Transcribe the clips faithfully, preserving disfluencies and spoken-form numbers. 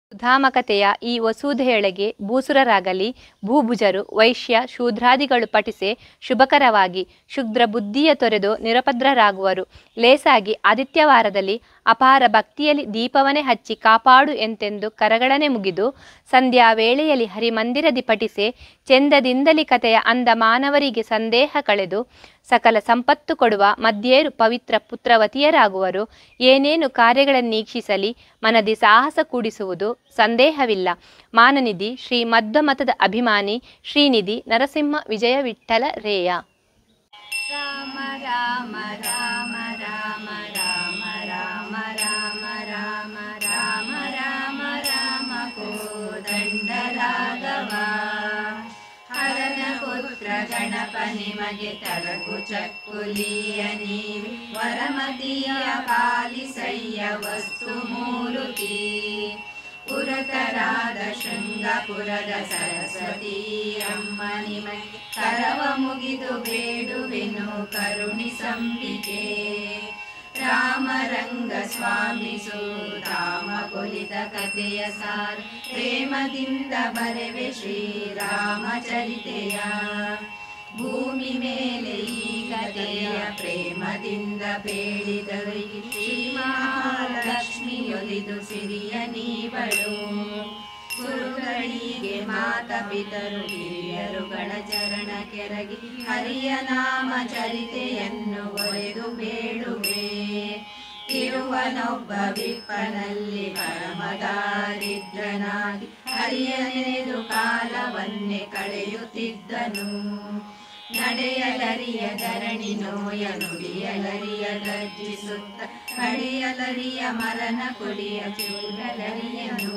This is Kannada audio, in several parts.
ಸುಧಾಮಕತೆಯ ಈ ವಸುಧೆಯೊಳಗೆ ಭೂಸುರರಾಗಲಿ ಭೂಭುಜರು ವೈಶ್ಯ ಶೂದ್ರಾದಿಗಳು ಪಠಿಸೆ ಶುಭಕರವಾಗಿ ಶುದ್ರ ಬುದ್ಧಿಯ ತೊರೆದು ನಿರಪದ್ರರಾಗುವರು. ಲೇಸಾಗಿ ಆದಿತ್ಯವಾರದಲ್ಲಿ ಅಪಾರ ಭಕ್ತಿಯಲ್ಲಿ ದೀಪವನ್ನೇ ಹಚ್ಚಿ ಕಾಪಾಡು ಎಂತೆಂದು ಕರಗಳನೆ ಮುಗಿದು ಸಂಧ್ಯಾ ವೇಳೆಯಲ್ಲಿ ಹರಿಮಂದಿರದಿ ಪಠಿಸೆ ಚೆಂದದಿಂದಲಿ ಕಥೆಯ ಅಂದ ಮಾನವರಿಗೆ ಸಂದೇಹ ಕಳೆದು ಸಕಲ ಸಂಪತ್ತು ಕೊಡುವ ಮಧ್ಯೇರು ಪವಿತ್ರ ಪುತ್ರವತಿಯರಾಗುವರು. ಏನೇನು ಕಾರ್ಯಗಳನ್ನೀಕ್ಷಿಸಲಿ ಮನದಿ ಸಾಹಸ ಕೂಡಿಸುವುದು ಸಂದೇಹವಿಲ್ಲ. ಮಾನನಿಧಿ ಶ್ರೀ ಮಧ್ವ ಮತದ ಅಭಿಮಾನಿ ಶ್ರೀನಿಧಿ ನರಸಿಂಹ ವಿಜಯ ವಿಠ್ಠಲ ರೇಯ. ರಾಮ ರಾಮ ರಾಮ ರಾಮ ರಾಮ ರಾಮ ರಾಮ ರಾಮ ರಾಮ ರಾಮ ರಾಮ ಕೋದಂಡ ರಾಘವ ಹರನ ಪುತ್ರ ಗಣಪ ನಿಮಗೆ ತರಗು ಚಕ್ಕುಲಿಯ ನೀವಿ ವರಮತಿಯ ಪಾಲಿಸಯ್ಯ ವಸ್ತು ಮೂರುತಿ ಪುರತರಾದ ಶೃಂಗಪುರದ ಸರಸ್ವತಿ ಅಮ್ಮ ನಿಮಗೆ ಕರವ ಮುಗಿದು ಬೇಡುವೆನು ಕರುಣಿಸಂಬಿಕೆ. ರಾಮರಂಗ ಸ್ವಾಮಿ ಸುಧಾಮ ಕೊಲಿದ ಕಥೆಯ ಸಾರ ಪ್ರೇಮದಿಂದ ಬರೆವೆ ಶ್ರೀರಾಮಚರಿತೆಯ. ಭೂಮಿ ಮೇಲೆ ಈ ಕಥೆಯ ಪ್ರೇಮದಿಂದ ಬೇಡಿದವರಿಗೆ ಶ್ರೀ ಮಹಾಲಕ್ಷ್ಮಿಯೊಲಿದು ಸಿರಿಯ ನೀವಳು. ಗುರುಗಳಿಗೆ ಮಾತ ಪಿತರು ಹಿರಿಯರುಗಳ ಚರಣ ಕೆರಗಿ ಹರಿಯ ನಾಮ ಚರಿತೆಯನ್ನು ಒರೆದು ಬೇಡುವೆ. ಇರುವನೊಬ್ಬ ವಿಪ್ಪನಲ್ಲಿ ಪರಮದಾರಿದ್ರನಾಗಿ ಹರಿಯ ನೆನೆದು ಕಾಲವನ್ನೇ ಕಳೆಯುತ್ತಿದ್ದನು. ನಡೆಯಲರಿಯ ಧರಣಿ ನೋಯ ನುಡಿಯಲರಿಯ ಗರ್ಜಿಸುತ್ತ ಕಡೆಯಲರಿಯ ಮರನ ಕುಡಿಯ ಚೂರಲರಿಯನು.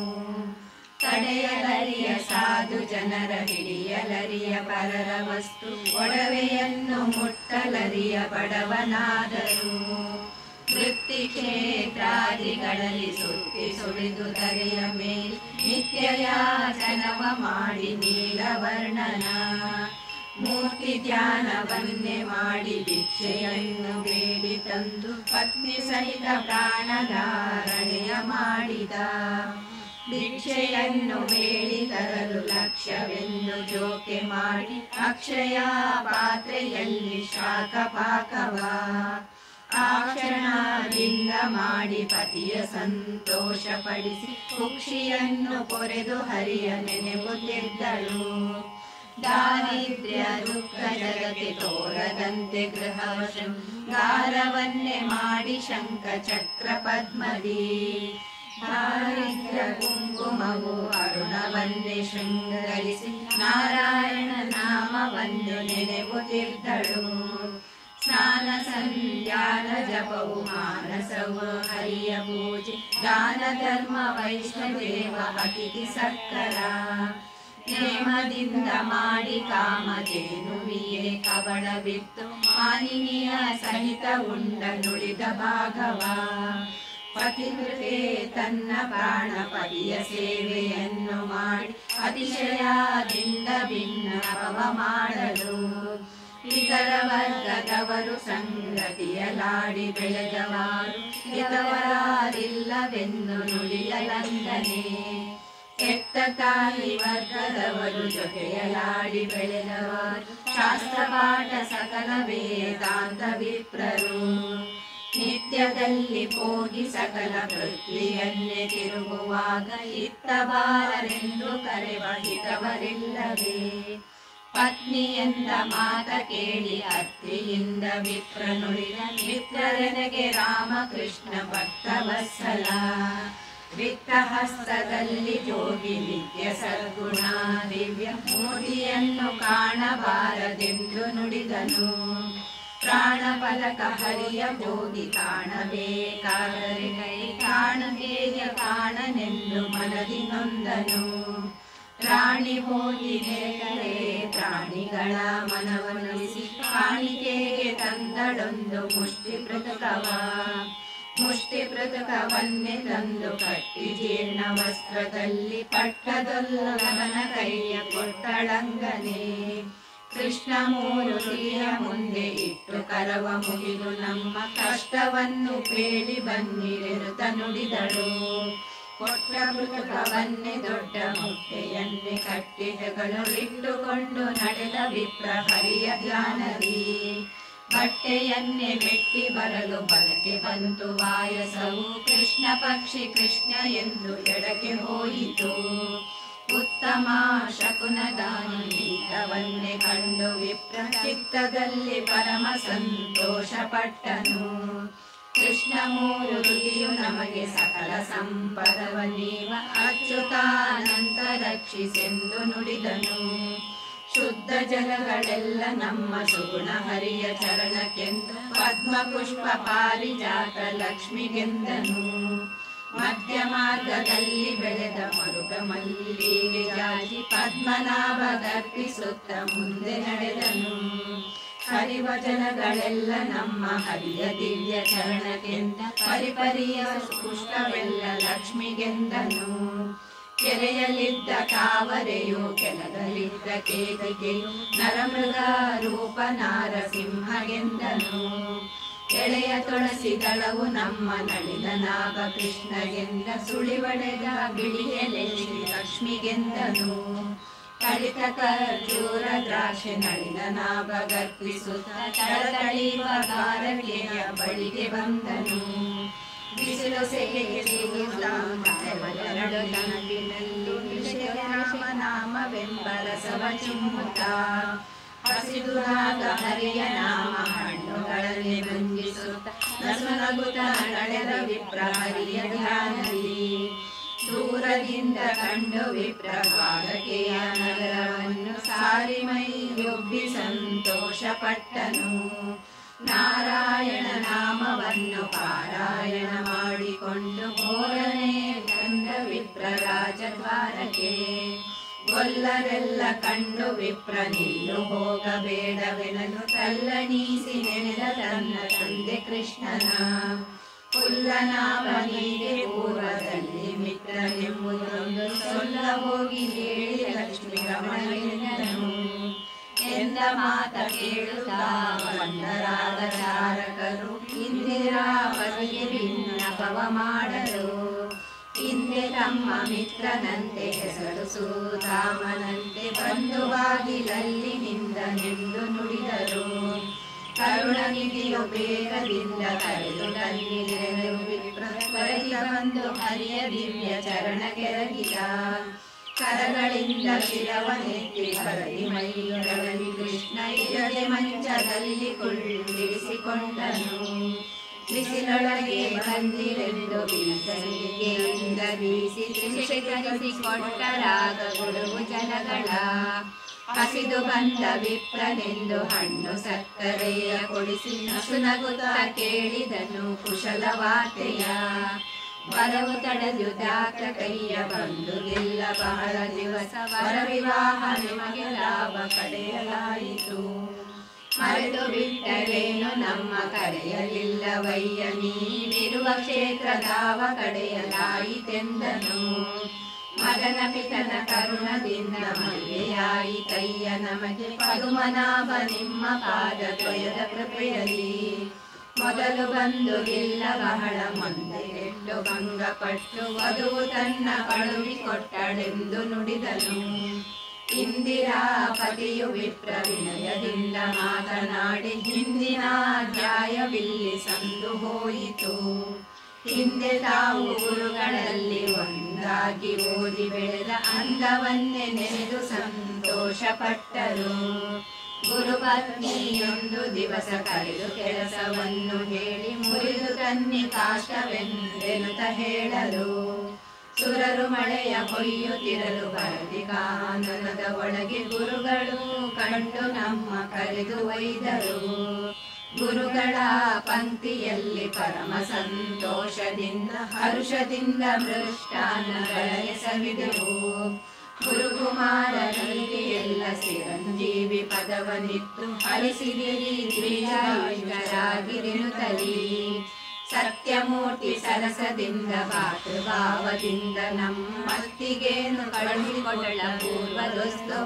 ತಡೆಯಲರಿಯ ಸಾಧು ಜನರ ಹಿಡಿಯಲರಿಯ ಪರರ ವಸ್ತು ಒಡವೆಯನ್ನು ಮುಟ್ಟಲರಿಯ ಬಡವನಾದರು. ವೃತ್ತಿ ಕ್ಷೇತ್ರಾದಿಗಳಲ್ಲಿ ಸುತ್ತಿ ಸುಳಿದು ಧರೆಯ ಮೇಲೆ ನಿತ್ಯಯಾಚನವ ಮಾಡಿ ನೀಲವರ್ಣನ. ಮೂರ್ತಿ ಧ್ಯಾನವನ್ನೇ ಮಾಡಿ ಭಿಕ್ಷೆಯನ್ನು ಬೇಡಿ ತಂದು ಪತ್ನಿ ಸಹಿತ ಪ್ರಾಣಧಾರಣೆಯ ಮಾಡಿದ. ಭಿಕ್ಷೆಯನ್ನು ಬೇಡಿ ತರಲು ಲಕ್ಷ್ಯವೆಂದು ಜೋಕೆ ಮಾಡಿ ಅಕ್ಷಯ ಪಾತ್ರೆಯಲ್ಲಿ ಶಾಖ ಪಾಕವ ಆ ಕ್ಷಣದಿಂದ ಮಾಡಿ ಪತಿಯ ಸಂತೋಷ ಪಡಿಸಿ ಕುಕ್ಷಿಯನ್ನು ಕೊರೆದು ಹರಿಯ ನೆನೆಯುತ್ತಿದ್ದಳು. ದಾರಿದ್ರ್ಯ ದುಃಖ ಜಗಕ್ಕೆ ತೋರದಂತೆ ಗೃಹ ಶೃಂಗಾರವನ್ನೇ ಮಾಡಿ ಶಂಖ ಚಕ್ರ ಪದ್ಮದಿ. ದಾರಿದ್ರ್ಯ ಕುಂಕುಮವು ಅರುಣವನ್ನೇ ಶೃಂಗರಿಸಿ ನಾರಾಯಣ ನಾಮವನ್ನು ನೆನೆಯುತ್ತಿದ್ದಳು. ಸ್ನಾನ ಸಂಧ್ಯಾನ ಜಪವು ಮಾನಸವು ಹರಿಯ ಪೂಜೆ ದಾನ ಧರ್ಮ ವೈಷ್ಣದೇವ ಅತಿಥಿ ಸತ್ಕರ. ನೇಮದಿಂದ ಮಾಡಿ ಕಾಮಧೇನುವಿಯೇ ಕಬಳ ಬಿತ್ತು ಮಾಲಿನಿಯ ಸಹಿತ ಉಂಡ ನುಳಿದ ಭಾಗವ. ಪತಿಕೃತೆ ತನ್ನ ಪ್ರಾಣ ಪತಿಯ ಸೇವೆಯನ್ನು ಮಾಡಿ ಅತಿಶಯದಿಂದ ಭಿನ್ನ ಭವ ಮಾಡಲು. ಇತರ ವರ್ಗದವರು ಸಂಗತಿಯಲಾಡಿ ಬೆಳೆದವಾರು ಹಿತವರಾರಿಲ್ಲವೆಂದು ನುಡಿಯಲಂದನೆ. ಕೆಟ್ಟ ತಾಯಿ ವರ್ಗದವರು ಜೊತೆಯಲಾಡಿ ಬೆಳೆದವರು ಶಾಸ್ತ್ರಪಾಠ ಸಕಲ ವೇದಾಂತ ವಿಪ್ರರು. ನಿತ್ಯದಲ್ಲಿ ಹೋಗಿ ಸಕಲ ಪೃಥ್ವಿಯನ್ನೇ ತಿರುಗುವಾಗ ಇತ್ತಬಾರರೆಂದು ಕರೆವ ಹಿತವರಿಲ್ಲವೇ. ಪತ್ನಿಯಂದ ಮಾತ ಕೇಳಿ ಅತ್ರಿಯಿಂದ ವಿಪ್ರ ನುಡಿದ ಮಿತ್ರರೆನಗೆ ರಾಮಕೃಷ್ಣ ಭಕ್ತವತ್ಸಲ. ವಿತ್ತಹಸ್ತದಲ್ಲಿ ಜೋಗಿ ನಿತ್ಯ ಸದ್ಗುಣ ದಿವ್ಯ ಮೂರ್ತಿಯನ್ನು ಕಾಣಬಾರದೆಂದು ನುಡಿದನು. ಪ್ರಾಣಫಲಕ ಹರಿಯ ಭೋಗಿ ಕಾಣಬೇಕಾದರೆ ಕೈ ಕಾಣುಗೆಯ ಕಾಣನೆಂದು ಮನದಿ ನೊಂದನು. ಪ್ರಾಣಿ ಹೋಗಿ ನೆರೆ ಪ್ರಾಣಿಗಳ ಮನವೊಲಿಸಿ ಕಾಣಿಕೆಗೆ ತಂದಳೊಂದು ಮುಷ್ಟಿ ಪೃಥುಕವ. ಮುಷ್ಟಿ ಪೃಥುಕವನ್ನೇ ತಂದು ಕಟ್ಟಿ ಜೀರ್ಣ ವಸ್ತ್ರದಲ್ಲಿ ಪಟ್ಟದೊಲ್ಲವನ ಕೈಯ ಕೊಟ್ಟಳಂಗನೆ. ಕೃಷ್ಣ ಮೂರುತಿಯ ಮುಂದೆ ಇಟ್ಟು ಕರವ ಮುಗಿದು ನಮ್ಮ ಕಷ್ಟವನ್ನು ಬೇಡಿ ಬನ್ನಿರೆನುತ ನುಡಿದಳು. ಕೊಟ್ಟ ಮೃಗವನ್ನೇ ದೊಡ್ಡ ಮುಟ್ಟೆಯನ್ನೇ ಕಟ್ಟಿ ಹೆಗಲಿಟ್ಟುಕೊಂಡು ನಡೆದ ವಿಪ್ರ ಹರಿಯ ಧ್ಯಾನದಿ. ಬಟ್ಟೆಯನ್ನೇ ಮೆಟ್ಟಿ ಬರಲು ಬಲಕ್ಕೆ ಬಂತು ವಾಯಸವು, ಕೃಷ್ಣ ಪಕ್ಷಿ ಕೃಷ್ಣ ಎಂದು ಎಡಕ್ಕೆ ಹೋಯಿತು. ಉತ್ತಮ ಶಕುನದಾನಿತವನ್ನೇ ಕಂಡು ವಿಪ್ರ ಚಿತ್ತದಲ್ಲಿ ಪರಮ ಸಂತೋಷ ಪಟ್ಟನು. ಕೃಷ್ಣ ಮೂರು ತುದಿಯು ನಮಗೆ ಸಕಲ ಸಂಪದವ ನೀವ ಅಚ್ಯುತಾನಂತ ರಕ್ಷಿಸೆಂದು ನುಡಿದನು. ಶುದ್ಧ ಜಲಗಳೆಲ್ಲ ನಮ್ಮ ಸುಗುಣ ಹರಿಯ ಚರಣಕ್ಕೆಂದು ಪದ್ಮ ಪುಷ್ಪ ಪಾರಿಜಾತ ಲಕ್ಷ್ಮಿಗೆಂದನು. ಮಧ್ಯ ಮಾರ್ಗದಲ್ಲಿ ಬೆಳೆದ ಮರುಗ ಮಲ್ಲಿಗೆ ಜಾಜಿ ಪದ್ಮನಾಭ ಗರ್ಪಿಸುತ್ತ ಮುಂದೆ ನಡೆದನು. ಹರಿವ ಜಲಗಳೆಲ್ಲ ನಮ್ಮ ಹರಿಯ ದಿವ್ಯ ಚರಣಕ್ಕೆಂದ ಪರಿಪರಿಯ ಪುಷ್ಪವೆಲ್ಲ ಲಕ್ಷ್ಮಿಗೆಂದನು. ಕೆರೆಯಲ್ಲಿದ್ದ ತಾವರೆಯು ಕೆಳಗಲಿದ್ದ ಕೇದಿಗೆಯು ನರಮೃಗ ರೂಪ ನಾರಸಿಂಹಗೆಂದನು. ಎಳೆಯ ತುಳಸಿ ದಳವು ನಮ್ಮ ನಳಿನ ನಾಗ ಕೃಷ್ಣಗೆಂದ ಸುಳಿವಡೆದ ಬಿಳಿಯಲೆ ಶ್ರೀ ಲಕ್ಷ್ಮಿಗೆಂದನು. ಕಳಿತ ಖರ್ಜೂರ ದ್ರಾಕ್ಷೆ ನಳಿನ ನಾಗ ಗರ್ಪಿಸುತ್ತ ತಳತಳಿಯುವ ಗಾರಕೆಯ ಬಳಿಗೆ ಬಂದನು. ಬಿಸಿಲು ಸೆಗೆಗೆ ರಾಮನಾಮವೆಂಬ ರಸವ ಚಿಮ್ಮುತ್ತ ಹಸಿದುರಾಗ ಹರಿಯ ನಾಮ ಹಣ್ಣುಗಳಲ್ಲಿ ಭಂಜಿಸುತ್ತ ನಸುನಗುತ್ತ ನಡೆದ ವಿಪ್ರ ಹರಿಯ ಧ್ಯಾನದಿ. ದೂರದಿಂದ ಕಂಡು ವಿಪ್ರ ದ್ವಾರಕೆಯ ನಗರವನ್ನು ಸಾರಿ ಮೈಯೊಬ್ಬಿ ಸಂತೋಷ ಪಟ್ಟನು. ನಾರಾಯಣ ನಾಮವನ್ನು ಪಾರಾಯಣ ಮಾಡಿಕೊಂಡು ಘೋರನೆ ಕಂಡ ವಿಪ್ರ ರಾಜದ್ವಾರಕೆ. ಗೊಲ್ಲರೆಲ್ಲ ಕಂಡು ವಿಪ್ರ ನಿಲ್ಲು ಹೋಗಬೇಡವೆನಲು ತಲ್ಲಣೀಸಿ ನೆನೆದ ತನ್ನ ತಂದೆ ಕೃಷ್ಣನ. ಪುಲ್ಲನಾಭನಿಗೆ ಪೂರ್ವದಲ್ಲಿ ಮಿತ್ರನೆಂಬುದೊಂದು ಸೊಲ್ಲ ಹೋಗಿ ಹೇಳಿ ಲಕ್ಷ್ಮಿ ರಮಣನೆಂದನು. ಎಂದ ಮಾತ ಕೇಳುತ್ತಾ ಬಂದರಾದ ಚಾರಕರು ಇಂದಿರಾಪತಿಗೆ ವಿನ್ನಪವ ಮಾಡಲು. ಹಿಂದೆ ತಮ್ಮ ಮಿತ್ರನಂತೆ ಹೆಸರು ಸುಧಾಮನಂತೆ ಬಂಧುವಾಗಿಲಲ್ಲಿ ನಿಂದನೆಂದು ನುಡಿದರು. ಕರುಣನಿಧಿಯು ಬೇಗದಿಂದ ಕರೆದು ತನ್ನಿಲೆರು ವಿಪ್ರ ಕರಗಿ ಬಂದು ಹರಿಯ ದಿವ್ಯ ಚರಣ ಕೆರಗಿದ. ಕರಗಳಿಂದ ಶಿರವನೆತ್ತಿ ಹರಡಿ ಮೈಯೊಡಲಿ ಕೃಷ್ಣ ಇರದೆ ಮಂಚದಲ್ಲಿ ಕುಳ್ಳಿರಿಸಿಕೊಂಡನು. ಬಿಸಿಲೊಳಗೆ ಬಂದಿರೆಂದು ಬೀಸಲಿಗೆಯಿಂದ ಬೀಸಿ ತ್ರಿಶಿಕರಿಸಿಕೊಟ್ಟ ರಾಗ ಗುಡುಗು ಜಲಗಳ. ಹಸಿದು ಬಂದ ವಿಪ್ರನೆಂದು ಹಣ್ಣು ಸಕ್ಕರೆಯ ಕೊಡಿಸಿ ನಸುನಗುತ್ತ ಕೇಳಿದನು ಕುಶಲ ವಾರ್ತೆಯ. ವರವು ತಡೆದುದಾತ ಕೈಯ ಬಂದುದಿಲ್ಲ ಬಹಳ ದಿವಸ, ವರ ವಿವಾಹ ನಿಮಗೆ ಲಾಭ ಕಡೆಯಲಾಯಿತು. ಮರೆತು ಬಿಟ್ಟರೇನು ನಮ್ಮ ಕರೆಯಲಿಲ್ಲವಯ್ಯ, ನೀವಿರುವ ಕ್ಷೇತ್ರದಾವ ಕಡೆಯಲಾಯಿತೆಂದನು. ಮಗನ ಪಿತನ ಕರುಣದಿಂದ ಮದುವೆಯಾಯಿತಯ್ಯ ನಮಗೆ, ಪದುಮನಾಭ ನಿಮ್ಮ ಪಾದ ದ್ವಯದ ಕೃಪೆಯಲ್ಲಿ. ಮೊದಲು ಬಂದು ಇಲ್ಲ ಬಹಳ ಮಂದೆಗೆಟ್ಟು ಭಂಗಪಟ್ಟು ವಧುವು ತನ್ನ ಕಳುಹಿಕೊಟ್ಟಳೆಂದು ನುಡಿದನು. ಇಂದಿರಾಪತಿಯು ವಿಪ್ರ ವಿನಯದಿಂದ ಮಾತನಾಡಿ ಹಿಂದಿನ ಅಧ್ಯಾಯವಿಲ್ಲಿ ಸಂದು ಹೋಯಿತು. ಹಿಂದೆ ತಾವು ಗುರುಗಳಲ್ಲಿ ಒಂದಾಗಿ ಓದಿ ಬೆಳೆದ ಅಂದವನ್ನೇ ನೆನೆದು ಸಂತೋಷ ಪಟ್ಟರು. ಗುರುಪತ್ನಿಯೊಂದು ದಿವಸ ಕರೆದು ಕೆಲಸವನ್ನು ಹೇಳಿ ಮುರಿದು ತನ್ನಿ ಕಾಷ್ಟವೆಂದೆನುತ ಹೇಳಲು. ಸುರರು ಮಳೆಯ ಕೊಯ್ಯುತ್ತಿರಲು ಬರದಿ ಕಾನನದ ಒಳಗೆ ಗುರುಗಳು ಕಂಡು ನಮ್ಮ ಕರೆದು ಒಯ್ದರು. ಗುರುಗಳ ಪಂಕ್ತಿಯಲ್ಲಿ ಪರಮ ಸಂತೋಷದಿಂದ ಹರುಷದಿಂದ ಮೃಷ್ಟಾನ್ನಗಳೇ ಸವಿದೆವು. ಗುರುಕುಮಾರರಿಗೆ ಎಲ್ಲ ಚಿರಂಜೀವಿ ಪದವನಿತ್ತು ಹರಿಸಿದಿರಿ ದ್ವಿಜಾಯುಷರಾಗಿರಿನುತ್ತಲಿ. ಸತ್ಯಮೂರ್ತಿ ಸರಸದಿಂದ ಭಾತೃಭಾವದಿಂದ ನಮ್ಮತ್ತಿಗೇನು ಕಳುಹಿಕೊಳ್ಳ ಪೂರ್ವದೊಸ್ತುವ.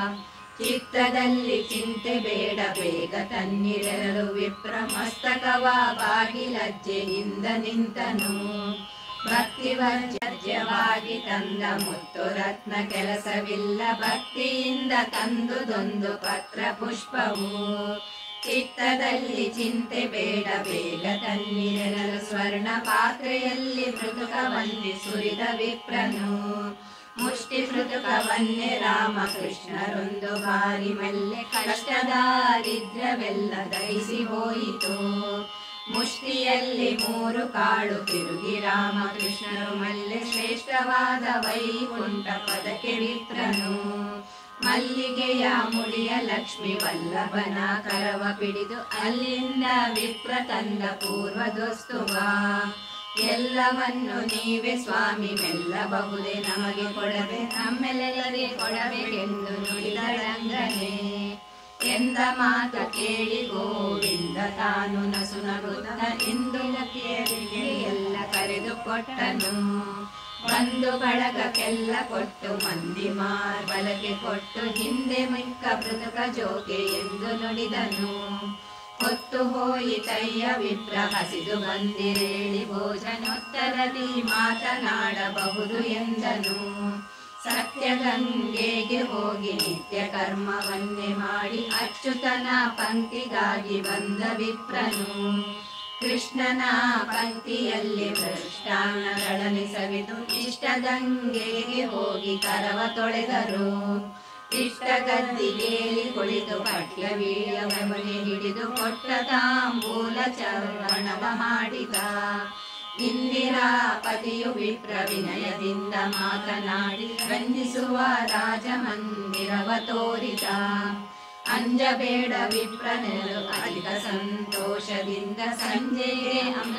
ಚಿತ್ತದಲ್ಲಿ ಚಿಂತೆ ಬೇಡ ಬೇಗ ತನ್ನಿರೆರಲು ವಿಪ್ರ ಮಸ್ತಕವ ಬಾಗಿಲಜ್ಜೆಯಿಂದ ನಿಂತನು. ಭಕ್ತಿ ವರ್ಜ್ಯವಾಗಿ ತಂದ ಮುತ್ತು ರತ್ನ ಕೆಲಸವಿಲ್ಲ, ಭಕ್ತಿಯಿಂದ ತಂದುದೊಂದು ಪತ್ರ ಪುಷ್ಪವು. ಚಿತ್ತದಲ್ಲಿ ಚಿಂತೆ ಬೇಡ ಬೇಗ ತನ್ನಿರಲು, ಸ್ವರ್ಣ ಪಾತ್ರೆಯಲ್ಲಿ ಮೃದುಕವನ್ನೇ ಸುರಿದ ವಿಪ್ರನು. ಮುಷ್ಟಿ ಮೃದುಕವನ್ನೇ ರಾಮಕೃಷ್ಣರೊಂದು ಬಾರಿ ಮೆಲ್ಲೆ, ಕಷ್ಟದಾರಿದ್ರ್ಯವೆಲ್ಲ ದಹಿಸಿ ಹೋಯಿತು. ಮುಷ್ಟಿಯಲ್ಲಿ ಮೂರು ಕಾಳು ತಿರುಗಿ ರಾಮಕೃಷ್ಣರು ಮಲ್ಲೆ, ಶ್ರೇಷ್ಠವಾದ ವೈಕುಂಠ ಪದಕ್ಕೆ ವಿಪ್ರನು. ಮಲ್ಲಿಗೆಯ ಮುಡಿಯ ಲಕ್ಷ್ಮಿ ವಲ್ಲಭನ ಕರವ ಪಿಡಿದು, ಅಲ್ಲಿಂದ ವಿಪ್ರ ತಂದ ಪೂರ್ವದೊಸ್ತುವ. ಎಲ್ಲವನ್ನು ನೀವೇ ಸ್ವಾಮಿ ಮೆಲ್ಲಬಹುದೇ ನಮಗೆ ಕೊಡದೆ, ನಮ್ಮೆಲ್ಲರಿಗೆ ಕೊಡಬೇಕೆಂದು ನುಡಿದ ರಂಗನೇ. ಎಂದ ಮಾತು ಕೇಳಿ ಗೋವಿಂದ ತಾನು ನಸು ನಗುತ್ತ, ಇಂದು ಮುಖಿಯರಿಗೆ ಎಲ್ಲ ಕರೆದು ಕೊಟ್ಟನು. ಬಂದು ಬಳಗಕ್ಕೆಲ್ಲ ಕೊಟ್ಟು ಮಂದಿ ಮಾರ್ಬಲಕ್ಕೆ ಕೊಟ್ಟು, ಹಿಂದೆ ಮಿಕ್ಕ ಮೃದುಕ ಜೋಕೆ ಎಂದು ನುಡಿದನು. ಹೊತ್ತು ಹೋಯಿತಯ್ಯ ವಿಪ್ರ ಹಸಿದು ಬಂದಿರೇಳಿ, ಭೋಜನೋತ್ತರದಿ ಮಾತನಾಡಬಹುದು ಎಂದನು. ಸತ್ಯಗಂಗೆಗೆ ಹೋಗಿ ನಿತ್ಯ ಕರ್ಮವನ್ನೇ ಮಾಡಿ, ಅಚ್ಯುತನ ಪಂಕ್ತಿಗಾಗಿ ಬಂದ ವಿಪ್ರನು. ಕೃಷ್ಣನ ಪಂಕ್ತಿಯಲ್ಲಿ ಮೃಷ್ಟಾನ್ನಗಳನ್ನು ಸವಿದು, ಇಷ್ಟಗಂಗೆಗೆ ಹೋಗಿ ಕರವ ತೊಳೆದರು. ಇಷ್ಟ ಗದ್ದಿಗೇಲಿ ಕುಳಿತು ಪಠ್ಯ ವೀಳ್ಯವನ್ನೇ ಹಿಡಿದು, ಕೊಟ್ಟ ತಾಂಬೂಲ ಚರಣವ ಮಾಡಿದ. ಇಂದಿರಾಪತಿಯು ವಿಪ್ರ ವಿನಯದಿಂದ ಮಾತನಾಡಿ, ವಂದಿಸುವ ರಾಜಮಂದಿರವ ತೋರಿದ. ಅಂಜಬೇಡ ವಿಪ್ರನೆರು ಅಧಿಕ ಸಂತೋಷದಿಂದ, ಸಂಜೆಗೆ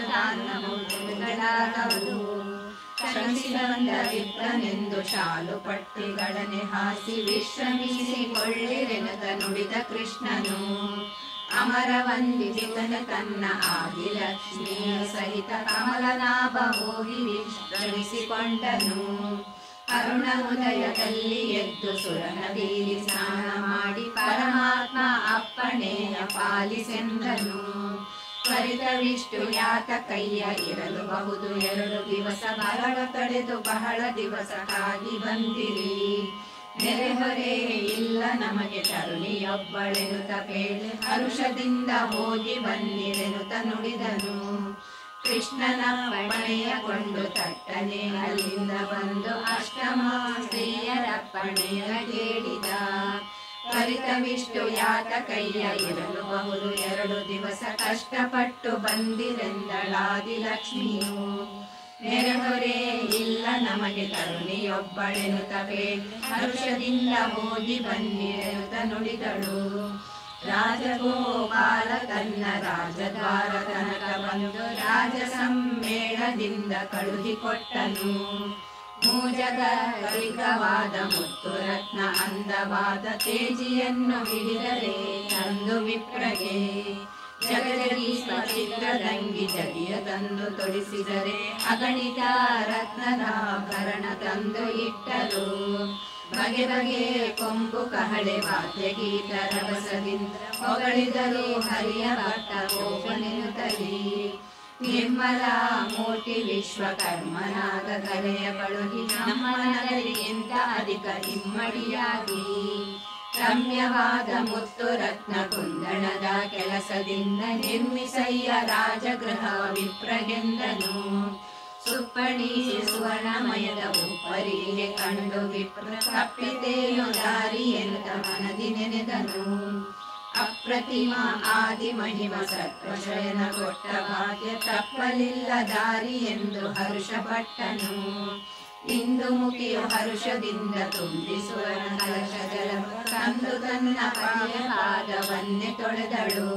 ಅಮೃತಾನ್ನಗಳು ಶ್ರಮಿಸಿ ಬಂದ ವಿಪ್ರನೆಂದು ಶಾಲು ಪಟ್ಟಿಗಳನ್ನೇ ಹಾಸಿ, ವಿಶ್ರಮಿಸಿಕೊಳ್ಳಿರೆನುತ ನುಡಿದ ಕೃಷ್ಣನು. ಅಮರ ವಂದಿತನ ತನ್ನ ಆದಿಲಕ್ಷ್ಮಿಯ ಸಹಿತ, ಕಮಲನಾಭ ಹೋಗಿ ವಿಶ್ರಮಿಸಿಕೊಂಡನು. ಅರುಣ ಉದಯದಲ್ಲಿ ಎದ್ದು ಸುರನದಿಯಲ್ಲಿ ಸ್ನಾನ ಮಾಡಿ, ಪರಮಾತ್ಮ ಅಪ್ಪಣೆಯ ಪಾಲಿಸೆಂದನು. ತ್ವರಿತವಿಷ್ಟು ಯಾತಕಯ್ಯ ಇರಲು ಬಹುದು ಎರಡು ದಿವಸ, ಬರವ ತಡೆದು ಬಹಳ ದಿವಸಕ್ಕಾಗಿ ಬಂದಿರಿ. ನೆರೆಹೊರೆ ಇಲ್ಲ ನಮಗೆ ತರುಣಿಯೊಬ್ಬಳೆನುತ ಬೇಳೆ, ಹರುಷದಿಂದ ಹೋಗಿ ಬನ್ನಿರೆನುತ ನುಡಿದನು. ಕೃಷ್ಣನ ಪಣೆಯಗೊಂಡು ತಟ್ಟನೆ ಅಲ್ಲಿಂದ ಬಂದು, ಅಷ್ಟಮ ಸ್ತ್ರೀಯರಪ್ಪಣೆಯ ಕೇಳಿದ. ತ್ವರಿತವಿಷ್ಟು ಯಾತಕಯ್ಯ ಇರಲು ಬಹುದು ಎರಡು ದಿವಸ, ಕಷ್ಟಪಟ್ಟು ಬಂದಿರೆಂದಳಾದಿಲಕ್ಷ್ಮಿಯು. ನೆರೆಹೊರೆ ಇಲ್ಲ ನಮಗೆ ತರುಣಿಯೊಬ್ಬಳೆನುತ ಬೇಳೆ, ಹರುಷದಿಂದ ಹೋಗಿ ಬನ್ನಿರೆನುತ ನುಡಿದಳು. ರಾಜಗೋಪಾಲ ತನ್ನ ರಾಜದ್ವಾರ ತನಕ ಬಂದು, ರಾಜ ಸಮ್ಮೇಳದಿಂದ ಕಳುಹಿಕೊಟ್ಟನು. ಮೂಜಗ ಕಲಿಕವಾದ ಮುತ್ತು ರತ್ನ ಅಂದವಾದ ತೇಜಿಯನ್ನು ಹಿಡಿದರೆ ತಂದು ವಿಪ್ರಗೆ. ಜಗಜಗೀಶ ಚಿತ್ರದಂಗಿ ಜಗಿಯ ತಂದು ತೊಡಿಸಿದರೆ, ಅಗಣಿತ ರತ್ನದಾಭರಣ ತಂದು ಇಟ್ಟರು. ಬಗೆ ಬಗೆ ಕೊಂಬು ಕಹಳೆ ವಾದ್ಯ ಗೀತ ರಭಸದಿಂದ, ಹೊಗಳಿದರು ಹರಿಯ ಭಟ್ಟ ಗೋಪನೆನುತಲಿ. ನಿರ್ಮಲ ಮೂರ್ತಿ ವಿಶ್ವಕರ್ಮನಾದ ಕಲೆಯ ಬಳುಗಿ, ನಮ್ಮ ನಗರಿಗಿಂತ ಅಧಿಕ ಇಮ್ಮಡಿಯಾಗಿ. ರಮ್ಯವಾದ ಮುತ್ತು ರತ್ನ ಕುಂದಣದ ಕೆಲಸದಿಂದ, ನಿರ್ಮಿಸಯ್ಯ ರಾಜಗೃಹವ ವಿಪ್ರಗೆಂದನು. ಸುಪ್ಪಣಿ ಸುವರ್ಣಮಯದ ಉಪ್ಪರಿಗೆ ಕಂಡು ವಿಪ್ರ, ತಪ್ಪಿತೇನು ದಾರಿ ಎನ್ನುತ್ತ ಮನದಿ ನೆನೆದನು. ಅಪ್ರತಿಮ ಆದಿ ಮಹಿಮ ಸತ್ವಶಯನ ಕೊಟ್ಟ ಭಾಗ್ಯ, ತಪ್ಪಲಿಲ್ಲ ದಾರಿ ಎಂದು ಹರ್ಷಪಟ್ಟನು. ಇಂದು ಮುಖಿಯು ಹರ್ಷದಿಂದ ತುಂಬಿ ಸುವರ್ಣ ಕಲಶ ಜಲ ತಂದು ತನ್ನ ಪತಿಯ ಪಾದವನ್ನೇ ತೊಳೆದಳು.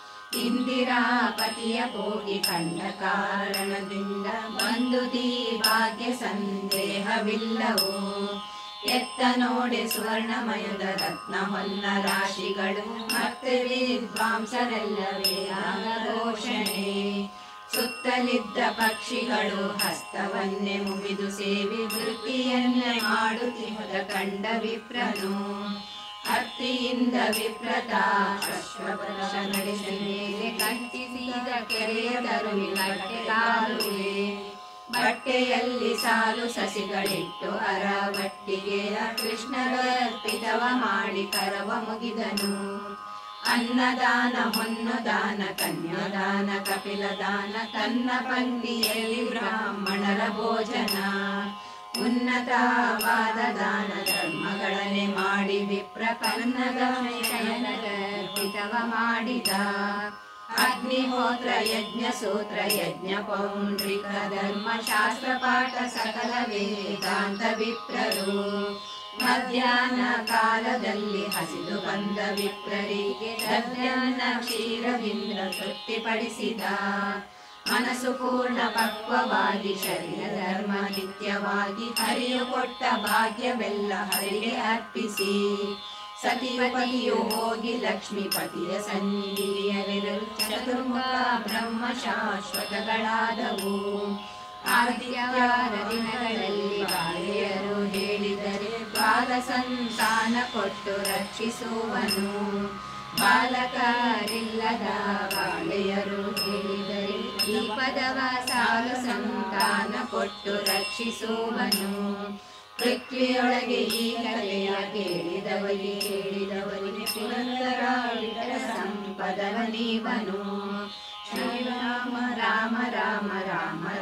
ಇಂದಿರಾಪತಿಯ ಹೋಗಿ ಕಂಡ ಕಾರಣದಿಂದ, ಬಂದು ದಿ ಭಾಗ್ಯ ಸಂದೇಹವಿಲ್ಲವೋ. ಎತ್ತ ನೋಡಿ ಸುವರ್ಣಮಯದ ರತ್ನ ಹೊನ್ನ ರಾಶಿಗಳು, ಮತ್ತೆ ವಿದ್ವಾಂಸರೆಲ್ಲವೇ ಆಗ ಘೋಷಣೆ. ಸುತ್ತಲಿದ್ದ ಪಕ್ಷಿಗಳು ಹಸ್ತವನ್ನೇ ಮುಗಿದು ಸೇವಿ, ವೃತ್ತಿಯನ್ನೇ ಮಾಡುತ್ತಿಹುದ ಕಂಡ ವಿಪ್ರನು. ಅತ್ತಿಯಿಂದ ವಿಪ್ರತ ಅಶ್ವಪುರುಷ ನಡೆಸಿ ಮೇಲೆ, ಕಟ್ಟಿಸಿದ ಕೆರೆಯ ತರುವಿ ಕಟ್ಟೆ ಕಾಲುವೆ. ಬಟ್ಟೆಯಲ್ಲಿ ಸಾಲು ಸಸಿಗಳಿಟ್ಟು ಅರವಟ್ಟಿಗೆ ಕೃಷ್ಣಗರ್ಪಿತವ ಮಾಡಿ ಕರವ ಮುಗಿದನು. ಅನ್ನದಾನ ಹೊನ್ನು ದಾನ ಕನ್ಯಾದಾನ ಕಪಿಲ ದಾನ ತನ್ನ ಪಂಕ್ತಿಯಲ್ಲಿ ಬ್ರಾಹ್ಮಣರ ಭೋಜನ. ಉನ್ನತವಾದ ದಾನ ಧರ್ಮಗಳನ್ನೇ ಮಾಡಿ ವಿಪ್ರ ಕನ್ನಗರ್ಪಿತವ ಮಾಡಿದ. ಅಗ್ನಿಹೋತ್ರ ಯಜ್ಞ ಸೂತ್ರ ಯಜ್ಞ ಪೌಂಡ್ರಿಕ ಧರ್ಮ ಶಾಸ್ತ್ರ ಪಾಠ ಸಕಲ ವೇದಾಂತ ವಿಪ್ರರು. ಮಧ್ಯಾಹ್ನ ಕಾಲದಲ್ಲಿ ಹಸಿದು ಬಂದ ವಿಪ್ರರಿಗೆ ಮಧ್ಯಾಹ್ನ ಕ್ಷೀರದಿಂದ ತೃಪ್ತಿಪಡಿಸಿದ. ಮನಸ್ಸು ಪೂರ್ಣ ಪಕ್ವವಾಗಿ ಶರೀರ ಧರ್ಮ ನಿತ್ಯವಾಗಿ ಹರಿಯು ಕೊಟ್ಟ ಭಾಗ್ಯವೆಲ್ಲ ಹರಿಗೆ ಅರ್ಪಿಸಿ. ಸತಿಪತಿಯು ಹೋಗಿ ಲಕ್ಷ್ಮೀಪತಿಯ ಸನ್ನಿಧಿಯಲ್ಲಿರಲು ಚತುರ್ಮುಖ ಬ್ರಹ್ಮ ಶಾಶ್ವತಗಳಾದವು. ಆದಿತ್ಯವಾರ ದಿನಗಳಲ್ಲಿ ಬಾಳೆಯರು ಹೇಳಿದರೆ ಬಾಲ ಸಂತಾನ ಕೊಟ್ಟು ರಕ್ಷಿಸುವನು. ಬಾಲಕರಿಲ್ಲದ ಬಾಳೆಯರು ಹೇಳಿದರೆ ಈ ಪದವ ಸಾಲು ಸಂತಾನ ಕೊಟ್ಟು ರಕ್ಷಿಸುವನು. ಪೃಥ್ವಿಯೊಳಗೆ ಈ ಕಲೆಯ ಕೇಳಿದವರಿಗೆ ಕೇಳಿದವರಿಗೆ ಪುರಂದರ ವಿಠಲ ಸಂಪದವ ನೀವನು. ಶ್ರೀರಾಮ ರಾಮ ರಾಮ ರಾಮ